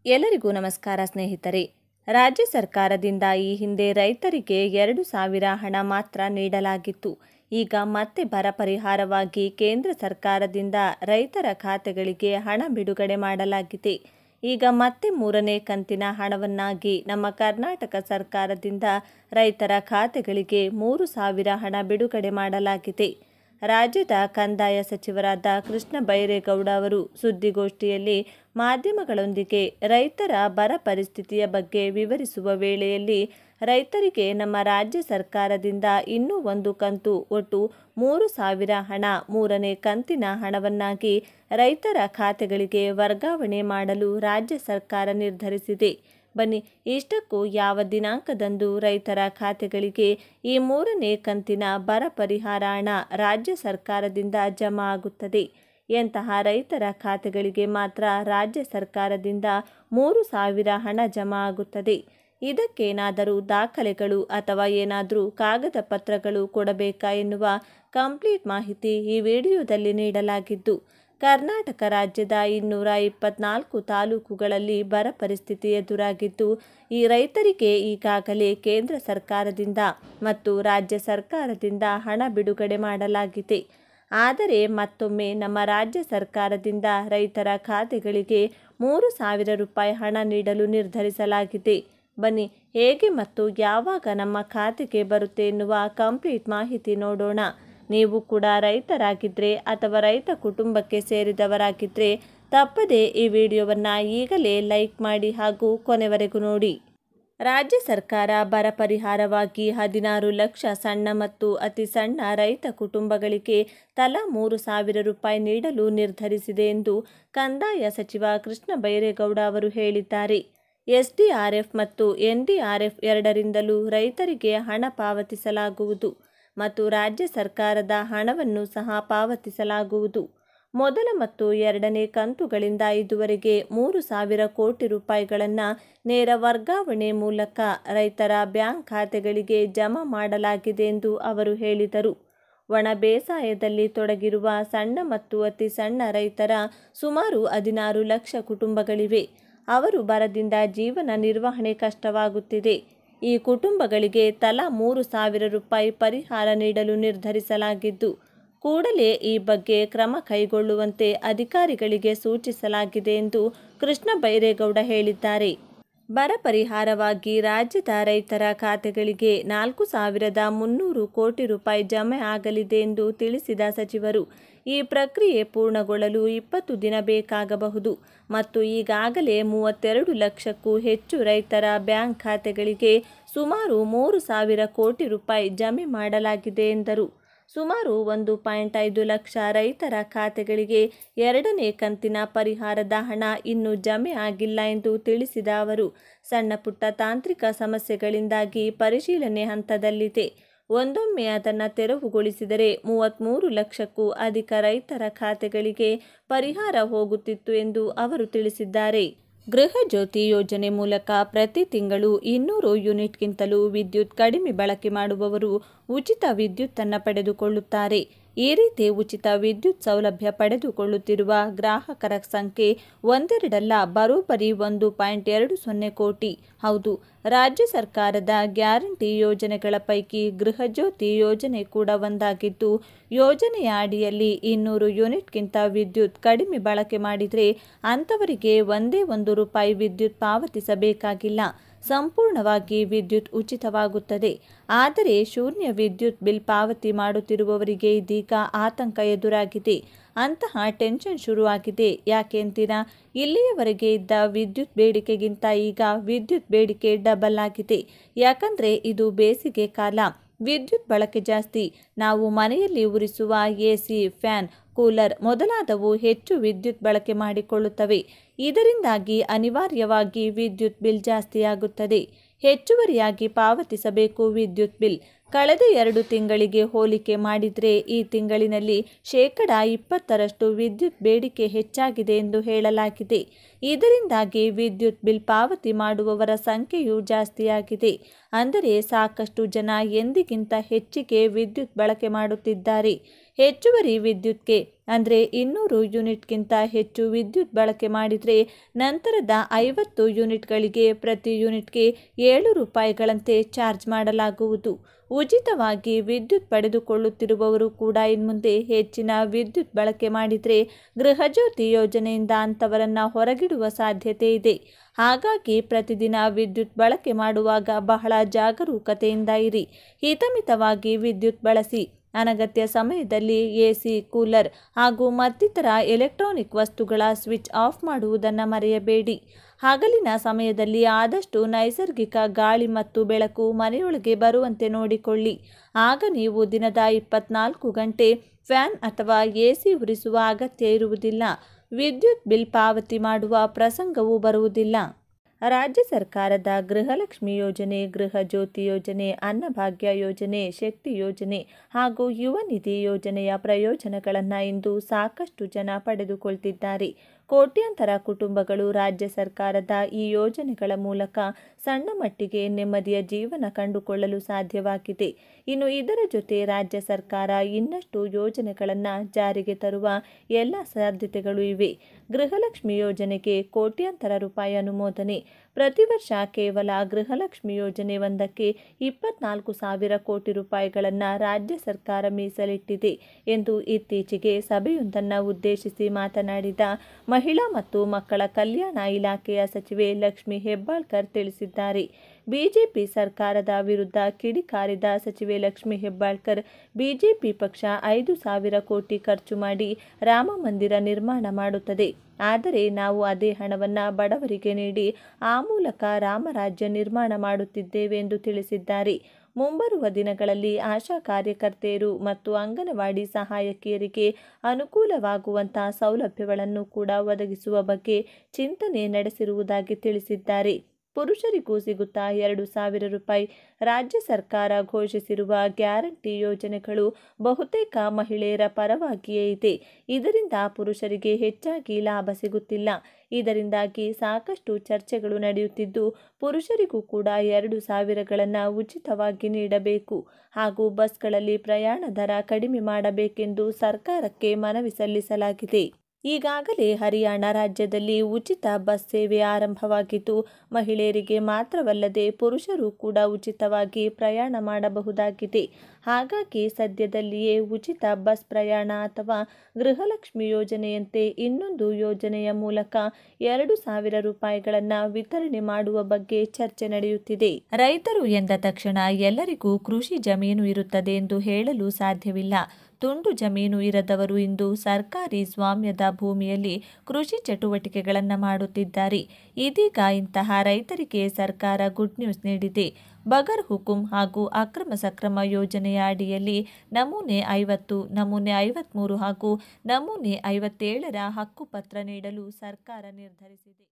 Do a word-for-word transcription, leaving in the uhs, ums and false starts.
ಎಲ್ಲರಿಗೂ ನಮಸ್ಕಾರ ಸ್ನೇಹಿತರೆ. ರಾಜ್ಯ ಸರ್ಕಾರದಿಂದ ಈ ಹಿಂದೆ ರೈತರಿಗೆ ಎರಡು ಸಾವಿರ ಹಣ ಮಾತ್ರ ನೀಡಲಾಗಿತ್ತು. ಈಗ ಮತ್ತೆ ಬರ ಪರಿಹಾರವಾಗಿ ಕೇಂದ್ರ ಸರ್ಕಾರದಿಂದ ರೈತರ ಖಾತೆಗಳಿಗೆ ಹಣ ಬಿಡುಗಡೆ ಮಾಡಲಾಗಿದೆ. ಈಗ ಮತ್ತೆ ಮೂರನೇ ಕಂತಿನ ಹಣವನ್ನಾಗಿ ನಮ್ಮ ಕರ್ನಾಟಕ ಸರ್ಕಾರದಿಂದ ರೈತರ ಖಾತೆಗಳಿಗೆ ಮೂರು ಸಾವಿರ ಹಣ ಬಿಡುಗಡೆ ಮಾಡಲಾಗಿದೆ. ರಾಜ್ಯದ ಕಂದಾಯ ಸಚಿವರಾದ ಕೃಷ್ಣ ಬೈರೇಗೌಡ ಅವರು ಸುದ್ದಿಗೋಷ್ಠಿಯಲ್ಲಿ ಮಾಧ್ಯಮಗಳೊಂದಿಗೆ ರೈತರ ಬರ ಪರಿಸ್ಥಿತಿಯ ಬಗ್ಗೆ ವಿವರಿಸುವ ವೇಳೆಯಲ್ಲಿ ರೈತರಿಗೆ ನಮ್ಮ ರಾಜ್ಯ ಸರ್ಕಾರದಿಂದ ಇನ್ನೂ ಒಂದು ಕಂತು ಒಟ್ಟು ಮೂರು ಸಾವಿರ ಹಣ ಮೂರನೇ ಕಂತಿನ ಹಣವನ್ನಾಗಿ ರೈತರ ಖಾತೆಗಳಿಗೆ ವರ್ಗಾವಣೆ ಮಾಡಲು ರಾಜ್ಯ ಸರ್ಕಾರ ನಿರ್ಧರಿಸಿದೆ. ಬನ್ನಿ, ಇಷ್ಟಕ್ಕೂ ಯಾವ ದಿನಾಂಕದಂದು ರೈತರ ಖಾತೆಗಳಿಗೆ ಈ ಮೂರನೇ ಕಂತಿನ ಬರ ಪರಿಹಾರ ಹಣ ರಾಜ್ಯ ಸರ್ಕಾರದಿಂದ ಜಮಾ ಆಗುತ್ತದೆ? ಎಂತಹ ರೈತರ ಖಾತೆಗಳಿಗೆ ಮಾತ್ರ ರಾಜ್ಯ ಸರ್ಕಾರದಿಂದ ಮೂರು ಸಾವಿರ ಹಣ ಜಮಾ ಆಗುತ್ತದೆ? ಇದಕ್ಕೇನಾದರೂ ದಾಖಲೆಗಳು ಅಥವಾ ಏನಾದರೂ ಕಾಗದ ಪತ್ರಗಳು ಕೊಡಬೇಕಾ ಎನ್ನುವ ಕಂಪ್ಲೀಟ್ ಮಾಹಿತಿ ಈ ವಿಡಿಯೋದಲ್ಲಿ ನೀಡಲಾಗಿದ್ದು, ಕರ್ನಾಟಕ ರಾಜ್ಯದ ಇನ್ನೂರ ಇಪ್ಪತ್ನಾಲ್ಕು ತಾಲೂಕುಗಳಲ್ಲಿ ಬರ ಪರಿಸ್ಥಿತಿ ಎದುರಾಗಿದ್ದು, ಈ ರೈತರಿಗೆ ಈಗಾಗಲೇ ಕೇಂದ್ರ ಸರ್ಕಾರದಿಂದ ಮತ್ತು ರಾಜ್ಯ ಸರ್ಕಾರದಿಂದ ಹಣ ಬಿಡುಗಡೆ ಮಾಡಲಾಗಿದೆ. ಆದರೆ ಮತ್ತೊಮ್ಮೆ ನಮ್ಮ ರಾಜ್ಯ ಸರ್ಕಾರದಿಂದ ರೈತರ ಖಾತೆಗಳಿಗೆ ಮೂರು ಸಾವಿರ ರೂಪಾಯಿ ಹಣ ನೀಡಲು ನಿರ್ಧರಿಸಲಾಗಿದೆ. ಬನ್ನಿ, ಹೇಗೆ ಮತ್ತು ಯಾವಾಗ ನಮ್ಮ ಖಾತೆಗೆ ಬರುತ್ತೆ ಎನ್ನುವ ಕಂಪ್ಲೀಟ್ ಮಾಹಿತಿ ನೋಡೋಣ. ನೀವು ಕೂಡ ರೈತರಾಗಿದ್ದರೆ ಅಥವಾ ರೈತ ಕುಟುಂಬಕ್ಕೆ ಸೇರಿದವರಾಗಿದ್ದರೆ ತಪ್ಪದೇ ಈ ವಿಡಿಯೋವನ್ನು ಈಗಲೇ ಲೈಕ್ ಮಾಡಿ ಹಾಗೂ ಕೊನೆವರೆಗೂ ನೋಡಿ. ರಾಜ್ಯ ಸರ್ಕಾರ ಬರ ಪರಿಹಾರವಾಗಿ ಹದಿನಾರು ಲಕ್ಷ ಸಣ್ಣ ಮತ್ತು ಅತಿ ಸಣ್ಣ ರೈತ ಕುಟುಂಬಗಳಿಗೆ ತಲಾ ಮೂರು ಸಾವಿರ ರೂಪಾಯಿ ನೀಡಲು ನಿರ್ಧರಿಸಿದೆ ಎಂದು ಕಂದಾಯ ಸಚಿವ ಕೃಷ್ಣ ಬೈರೇಗೌಡ ಅವರು ಹೇಳಿದ್ದಾರೆ. ಎಸ್ ಡಿ ಆರ್ ಎಫ್ ಮತ್ತು ಎನ್ ಡಿ ಆರ್ ಎಫ್ ಎರಡರಿಂದಲೂ ರೈತರಿಗೆ ಹಣ ಪಾವತಿಸಲಾಗುವುದು ಮತ್ತು ರಾಜ್ಯ ಸರ್ಕಾರದ ಹಣವನ್ನು ಸಹ ಪಾವತಿಸಲಾಗುವುದು. ಮೊದಲ ಮತ್ತು ಎರಡನೇ ಕಂತುಗಳಿಂದ ಇದುವರೆಗೆ ಮೂರು ಸಾವಿರ ಕೋಟಿ ರೂಪಾಯಿಗಳನ್ನು ನೇರ ವರ್ಗಾವಣೆ ಮೂಲಕ ರೈತರ ಬ್ಯಾಂಕ್ ಖಾತೆಗಳಿಗೆ ಜಮಾ ಮಾಡಲಾಗಿದೆ ಎಂದು ಅವರು ಹೇಳಿದರು. ಒಣ ಬೇಸಾಯದಲ್ಲಿ ತೊಡಗಿರುವ ಸಣ್ಣ ಮತ್ತು ಅತಿ ಸಣ್ಣ ರೈತರ ಸುಮಾರು ಹದಿನಾರು ಲಕ್ಷ ಕುಟುಂಬಗಳಿವೆ. ಅವರು ಬರದಿಂದ ಜೀವನ ನಿರ್ವಹಣೆ ಕಷ್ಟವಾಗುತ್ತಿದೆ. ಈ ಕುಟುಂಬಗಳಿಗೆ ತಲಾ ಮೂರು ಸಾವಿರ ರೂಪಾಯಿ ಪರಿಹಾರ ನೀಡಲು ನಿರ್ಧರಿಸಲಾಗಿದ್ದು, ಕೂಡಲೇ ಈ ಬಗ್ಗೆ ಕ್ರಮ ಕೈಗೊಳ್ಳುವಂತೆ ಅಧಿಕಾರಿಗಳಿಗೆ ಸೂಚಿಸಲಾಗಿದೆ ಎಂದು ಕೃಷ್ಣ ಬೈರೇಗೌಡ ಹೇಳಿದ್ದಾರೆ. ಬರ ಪರಿಹಾರವಾಗಿ ರಾಜ್ಯದ ರೈತರ ಖಾತೆಗಳಿಗೆ ನಾಲ್ಕು ಸಾವಿರದ ಮುನ್ನೂರು ಕೋಟಿ ರೂಪಾಯಿ ಜಮೆ ಆಗಲಿದೆ ಎಂದು ತಿಳಿಸಿದ ಸಚಿವರು, ಈ ಪ್ರಕ್ರಿಯೆ ಪೂರ್ಣಗೊಳ್ಳಲು ಇಪ್ಪತ್ತು ದಿನ ಬೇಕಾಗಬಹುದು ಮತ್ತು ಈಗಾಗಲೇ ಮೂವತ್ತೆರಡು ಲಕ್ಷಕ್ಕೂ ಹೆಚ್ಚು ರೈತರ ಬ್ಯಾಂಕ್ ಖಾತೆಗಳಿಗೆ ಸುಮಾರು ಮೂರು ಸಾವಿರ ಕೋಟಿ ರೂಪಾಯಿ ಜಮೆ ಮಾಡಲಾಗಿದೆ ಎಂದರು. ಸುಮಾರು ಒಂದು ಪಾಯಿಂಟ್ ಐದು ಲಕ್ಷ ರೈತರ ಖಾತೆಗಳಿಗೆ ಎರಡನೇ ಕಂತಿನ ಪರಿಹಾರದ ಹಣ ಇನ್ನೂ ಜಮೆ ಆಗಿಲ್ಲ ಎಂದು ತಿಳಿಸಿದ ಅವರು, ಸಣ್ಣ ಪುಟ್ಟ ತಾಂತ್ರಿಕ ಸಮಸ್ಯೆಗಳಿಂದಾಗಿ ಪರಿಶೀಲನೆ ಹಂತದಲ್ಲಿದೆ. ಒಂದೊಮ್ಮೆ ಅದನ್ನು ತೆರವುಗೊಳಿಸಿದರೆ ಮೂವತ್ತ್ಮೂರು ಲಕ್ಷಕ್ಕೂ ಅಧಿಕ ರೈತರ ಖಾತೆಗಳಿಗೆ ಪರಿಹಾರ ಹೋಗುತ್ತಿತ್ತು ಎಂದು ಅವರು ತಿಳಿಸಿದ್ದಾರೆ. ಗೃಹ ಜ್ಯೋತಿ ಯೋಜನೆ ಮೂಲಕ ಪ್ರತಿ ತಿಂಗಳು ಇನ್ನೂರು ಯೂನಿಟ್ಗಿಂತಲೂ ವಿದ್ಯುತ್ ಕಡಿಮೆ ಬಳಕೆ ಮಾಡುವವರು ಉಚಿತ ವಿದ್ಯುತ್ತನ್ನು ಪಡೆದುಕೊಳ್ಳುತ್ತಾರೆ. ಈ ರೀತಿ ಉಚಿತ ವಿದ್ಯುತ್ ಸೌಲಭ್ಯ ಪಡೆದುಕೊಳ್ಳುತ್ತಿರುವ ಗ್ರಾಹಕರ ಸಂಖ್ಯೆ ಒಂದೆರಡಲ್ಲ, ಬರೋಬ್ಬರಿ ಒಂದು ಪಾಯಿಂಟ್ ಎರಡು ಸೊನ್ನೆ ಕೋಟಿ. ಹೌದು, ರಾಜ್ಯ ಸರ್ಕಾರದ ಗ್ಯಾರಂಟಿ ಯೋಜನೆಗಳ ಪೈಕಿ ಗೃಹ ಜ್ಯೋತಿ ಯೋಜನೆ ಕೂಡ ಒಂದಾಗಿದ್ದು, ಯೋಜನೆಯ ಅಡಿಯಲ್ಲಿ ಇನ್ನೂರು ಯೂನಿಟ್ಗಿಂತ ವಿದ್ಯುತ್ ಕಡಿಮೆ ಬಳಕೆ ಮಾಡಿದರೆ ಅಂಥವರಿಗೆ ಒಂದೇ ಒಂದು ರೂಪಾಯಿ ವಿದ್ಯುತ್ ಪಾವತಿಸಬೇಕಾಗಿಲ್ಲ. ಸಂಪೂರ್ಣವಾಗಿ ವಿದ್ಯುತ್ ಉಚಿತವಾಗುತ್ತದೆ. ಆದರೆ ಶೂನ್ಯ ವಿದ್ಯುತ್ ಬಿಲ್ ಪಾವತಿ ಮಾಡುತ್ತಿರುವವರಿಗೆ ಇದೀಗ ಆತಂಕ ಎದುರಾಗಿದೆ. ಅಂತಹ ಟೆನ್ಷನ್ ಶುರುವಾಗಿದೆ. ಯಾಕೆ ಅಂತೀರಾ? ಇಲ್ಲಿಯವರೆಗೆ ಇದ್ದ ವಿದ್ಯುತ್ ಬೇಡಿಕೆಗಿಂತ ಈಗ ವಿದ್ಯುತ್ ಬೇಡಿಕೆ ಡಬಲ್ ಆಗಿದೆ. ಯಾಕಂದರೆ ಇದು ಬೇಸಿಗೆ ಕಾಲ, ವಿದ್ಯುತ್ ಬಳಕೆ ಜಾಸ್ತಿ. ನಾವು ಮನೆಯಲ್ಲಿ ಉರಿಸುವ ಎ ಸಿ, ಫ್ಯಾನ್, ಕೂಲರ್ ಮೊದಲಾದವು ಹೆಚ್ಚು ವಿದ್ಯುತ್ ಬಳಕೆ ಮಾಡಿಕೊಳ್ಳುತ್ತವೆ. ಇದರಿಂದಾಗಿ ಅನಿವಾರ್ಯವಾಗಿ ವಿದ್ಯುತ್ ಬಿಲ್ ಜಾಸ್ತಿಯಾಗುತ್ತದೆ. ಹೆಚ್ಚುವರಿಯಾಗಿ ಪಾವತಿಸಬೇಕು ವಿದ್ಯುತ್ ಬಿಲ್. ಕಳೆದ ಎರಡು ತಿಂಗಳಿಗೆ ಹೋಲಿಕೆ ಮಾಡಿದರೆ ಈ ತಿಂಗಳಿನಲ್ಲಿ ಶೇಕಡ ಇಪ್ಪತ್ತರಷ್ಟು ವಿದ್ಯುತ್ ಬೇಡಿಕೆ ಹೆಚ್ಚಾಗಿದೆ ಎಂದು ಹೇಳಲಾಗಿದೆ. ಇದರಿಂದಾಗಿ ವಿದ್ಯುತ್ ಬಿಲ್ ಪಾವತಿ ಮಾಡುವವರ ಸಂಖ್ಯೆಯೂ ಜಾಸ್ತಿಯಾಗಿದೆ. ಅಂದರೆ ಸಾಕಷ್ಟು ಜನ ಎಂದಿಗಿಂತ ಹೆಚ್ಚಿಗೆ ವಿದ್ಯುತ್ ಬಳಕೆ ಮಾಡುತ್ತಿದ್ದಾರೆ. ಹೆಚ್ಚುವರಿ ವಿದ್ಯುತ್ಗೆ ಅಂದರೆ ಇನ್ನೂರು ಯೂನಿಟ್ಗಿಂತ ಹೆಚ್ಚು ವಿದ್ಯುತ್ ಬಳಕೆ ಮಾಡಿದರೆ ನಂತರದ ಐವತ್ತು ಯೂನಿಟ್ಗಳಿಗೆ ಪ್ರತಿ ಯೂನಿಟ್ಗೆ ಏಳು ರೂಪಾಯಿಗಳಂತೆ ಚಾರ್ಜ್ ಮಾಡಲಾಗುವುದು. ಉಚಿತವಾಗಿ ವಿದ್ಯುತ್ ಪಡೆದುಕೊಳ್ಳುತ್ತಿರುವವರು ಕೂಡ ಇನ್ಮುಂದೆ ಹೆಚ್ಚಿನ ವಿದ್ಯುತ್ ಬಳಕೆ ಮಾಡಿದರೆ ಗೃಹಜ್ಯೋತಿ ಯೋಜನೆಯಿಂದ ಅಂಥವರನ್ನು ಹೊರಗಿಡುವ ಸಾಧ್ಯತೆ ಇದೆ. ಹಾಗಾಗಿ ಪ್ರತಿದಿನ ವಿದ್ಯುತ್ ಬಳಕೆ ಮಾಡುವಾಗ ಬಹಳ ಜಾಗರೂಕತೆಯಿಂದ ಇರಿ. ಹಿತಮಿತವಾಗಿ ವಿದ್ಯುತ್ ಬಳಸಿ. ಅನಗತ್ಯ ಸಮಯದಲ್ಲಿ ಎಸಿ, ಕೂಲರ್ ಹಾಗೂ ಮತ್ತಿತರ ಎಲೆಕ್ಟ್ರಾನಿಕ್ ವಸ್ತುಗಳ ಸ್ವಿಚ್ ಆಫ್ ಮಾಡುವುದನ್ನು ಮರೆಯಬೇಡಿ. ಹಗಲಿನ ಸಮಯದಲ್ಲಿ ಆದಷ್ಟು ನೈಸರ್ಗಿಕ ಗಾಳಿ ಮತ್ತು ಬೆಳಕು ಮನೆಯೊಳಗೆ ಬರುವಂತೆ ನೋಡಿಕೊಳ್ಳಿ. ಆಗ ನೀವು ದಿನದ ಇಪ್ಪತ್ನಾಲ್ಕು ಗಂಟೆ ಫ್ಯಾನ್ ಅಥವಾ ಎಸಿ ಉರಿಸುವ ಅಗತ್ಯ ಇರುವುದಿಲ್ಲ. ವಿದ್ಯುತ್ ಬಿಲ್ ಪಾವತಿ ಮಾಡುವ ಪ್ರಸಂಗವೂ ಬರುವುದಿಲ್ಲ. ರಾಜ್ಯ ಸರ್ಕಾರದ ಗೃಹಲಕ್ಷ್ಮಿ ಯೋಜನೆ, ಗೃಹ ಜ್ಯೋತಿ ಯೋಜನೆ, ಅನ್ನಭಾಗ್ಯ ಯೋಜನೆ, ಶಕ್ತಿ ಯೋಜನೆ ಹಾಗೂ ಯುವ ನಿಧಿ ಯೋಜನೆಯ ಪ್ರಯೋಜನಗಳನ್ನು ಇಂದು ಸಾಕಷ್ಟು ಜನ ಪಡೆದುಕೊಳ್ತಿದ್ದಾರೆ. ಕೋಟ್ಯಾಂತರ ಕುಟುಂಬಗಳು ರಾಜ್ಯ ಸರ್ಕಾರದ ಈ ಯೋಜನೆಗಳ ಮೂಲಕ ಸಣ್ಣ ಮಟ್ಟಿಗೆ ನೆಮ್ಮದಿಯ ಜೀವನ ಕಂಡುಕೊಳ್ಳಲು ಸಾಧ್ಯವಾಗಿದೆ. ಇನ್ನು ಇದರ ಜೊತೆ ರಾಜ್ಯ ಸರ್ಕಾರ ಇನ್ನಷ್ಟು ಯೋಜನೆಗಳನ್ನು ಜಾರಿಗೆ ತರುವ ಎಲ್ಲ ಸಾಧ್ಯತೆಗಳು ಇವೆ. ಗೃಹಲಕ್ಷ್ಮಿ ಯೋಜನೆಗೆ ಕೋಟ್ಯಾಂತರ ರೂಪಾಯಿ ಅನುಮೋದನೆ. ಪ್ರತಿ ವರ್ಷ ಕೇವಲ ಗೃಹಲಕ್ಷ್ಮಿ ಯೋಜನೆ ಒಂದಕ್ಕೆ ಇಪ್ಪತ್ನಾಲ್ಕು ಸಾವಿರ ಕೋಟಿ ರೂಪಾಯಿಗಳನ್ನು ರಾಜ್ಯ ಸರ್ಕಾರ ಮೀಸಲಿಟ್ಟಿದೆ ಎಂದು ಇತ್ತೀಚೆಗೆ ಸಭೆಯೊಂದನ್ನು ಉದ್ದೇಶಿಸಿ ಮಾತನಾಡಿದ ಮಹಿಳಾ ಮತ್ತು ಮಕ್ಕಳ ಕಲ್ಯಾಣ ಇಲಾಖೆಯ ಸಚಿವೆ ಲಕ್ಷ್ಮಿ ಹೆಬ್ಬಾಳ್ಕರ್ ತಿಳಿಸಿದ್ದಾರೆ. ಬಿಜೆಪಿ ಸರ್ಕಾರದ ವಿರುದ್ಧ ಕಿಡಿಕಾರಿದ ಸಚಿವೆ ಲಕ್ಷ್ಮಿ ಹೆಬ್ಬಾಳ್ಕರ್, ಬಿಜೆಪಿ ಪಕ್ಷ ಐದು ಸಾವಿರ ಕೋಟಿ ಖರ್ಚು ಮಾಡಿ ರಾಮ ಮಂದಿರ ನಿರ್ಮಾಣ ಮಾಡುತ್ತದೆ. ಆದರೆ ನಾವು ಅದೇ ಹಣವನ್ನು ಬಡವರಿಗೆ ನೀಡಿ ಆ ಮೂಲಕ ರಾಮರಾಜ್ಯ ನಿರ್ಮಾಣ ಮಾಡುತ್ತಿದ್ದೇವೆ ಎಂದು ತಿಳಿಸಿದ್ದಾರೆ. ಮುಂಬರುವ ದಿನಗಳಲ್ಲಿ ಆಶಾ ಕಾರ್ಯಕರ್ತೆಯರು ಮತ್ತು ಅಂಗನವಾಡಿ ಸಹಾಯಕಿಯರಿಗೆ ಅನುಕೂಲವಾಗುವಂತಹ ಸೌಲಭ್ಯಗಳನ್ನು ಕೂಡ ಒದಗಿಸುವ ಬಗ್ಗೆ ಚಿಂತನೆ ನಡೆಸಿರುವುದಾಗಿ ತಿಳಿಸಿದ್ದಾರೆ. ಪುರುಷರಿಗೂ ಸಿಗುತ್ತಾ ಎರಡು ಸಾವಿರ ರೂಪಾಯಿ. ರಾಜ್ಯ ಸರ್ಕಾರ ಘೋಷಿಸಿರುವ ಗ್ಯಾರಂಟಿ ಯೋಜನೆಗಳು ಬಹುತೇಕ ಮಹಿಳೆಯರ ಪರವಾಗಿಯೇ ಇದೆ. ಇದರಿಂದ ಪುರುಷರಿಗೆ ಹೆಚ್ಚಾಗಿ ಲಾಭ ಸಿಗುತ್ತಿಲ್ಲ. ಇದರಿಂದಾಗಿ ಸಾಕಷ್ಟು ಚರ್ಚೆಗಳು ನಡೆಯುತ್ತಿದ್ದು, ಪುರುಷರಿಗೂ ಕೂಡ ಎರಡು ಸಾವಿರಗಳನ್ನು ಉಚಿತವಾಗಿ ನೀಡಬೇಕು ಹಾಗೂ ಬಸ್ಗಳಲ್ಲಿ ಪ್ರಯಾಣ ದರ ಕಡಿಮೆ ಮಾಡಬೇಕೆಂದು ಸರ್ಕಾರಕ್ಕೆ ಮನವಿ ಸಲ್ಲಿಸಲಾಗಿದೆ. ಈಗಾಗಲೇ ಹರಿಯಾಣ ರಾಜ್ಯದಲ್ಲಿ ಉಚಿತ ಬಸ್ ಸೇವೆ ಆರಂಭವಾಗಿದ್ದು, ಮಹಿಳೆಯರಿಗೆ ಮಾತ್ರವಲ್ಲದೆ ಪುರುಷರು ಕೂಡ ಉಚಿತವಾಗಿ ಪ್ರಯಾಣ ಮಾಡಬಹುದಾಗಿದೆ. ಹಾಗಾಗಿ ಸದ್ಯದಲ್ಲಿಯೇ ಉಚಿತ ಬಸ್ ಪ್ರಯಾಣ ಅಥವಾ ಗೃಹಲಕ್ಷ್ಮಿ ಯೋಜನೆಯಂತೆ ಇನ್ನೊಂದು ಯೋಜನೆಯ ಮೂಲಕ ಎರಡು ಸಾವಿರ ರೂಪಾಯಿಗಳನ್ನು ವಿತರಣೆ ಮಾಡುವ ಬಗ್ಗೆ ಚರ್ಚೆ ನಡೆಯುತ್ತಿದೆ. ರೈತರು ಎಂದ ತಕ್ಷಣ ಎಲ್ಲರಿಗೂ ಕೃಷಿ ಜಮೀನು ಇರುತ್ತದೆ ಎಂದು ಹೇಳಲು ಸಾಧ್ಯವಿಲ್ಲ. ತುಂಡು ಜಮೀನು ಇರದವರು ಇಂದು ಸರ್ಕಾರಿ ಸ್ವಾಮ್ಯದ ಭೂಮಿಯಲ್ಲಿ ಕೃಷಿ ಚಟುವಟಿಕೆಗಳನ್ನು ಮಾಡುತ್ತಿದ್ದಾರೆ. ಇದೀಗ ಇಂತಹ ರೈತರಿಗೆ ಸರ್ಕಾರ ಗುಡ್ ನ್ಯೂಸ್ ನೀಡಿದೆ. ಬಗರ್ ಹುಕುಂ ಹಾಗೂ ಅಕ್ರಮ ಸಕ್ರಮ ಯೋಜನೆಯ ಅಡಿಯಲ್ಲಿ ನಮೂನೆ ಐವತ್ತು, ನಮೂನೆ ಐವತ್ಮೂರು ಹಾಗೂ ನಮೂನೆ ಐವತ್ತೇಳರ ಹಕ್ಕುಪತ್ರ ನೀಡಲು ಸರ್ಕಾರ ನಿರ್ಧರಿಸಿದೆ.